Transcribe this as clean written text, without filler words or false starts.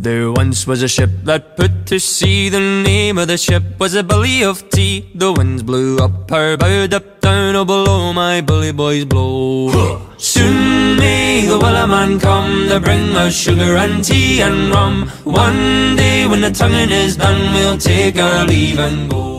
There once was a ship that put to sea. The name of the ship was a Billy of Tea. The winds blew up her bow, up down, oh below my bully boys blow. Soon may the Wellerman come to bring us sugar and tea and rum. One day when the tonguing is done, we'll take our leave and go.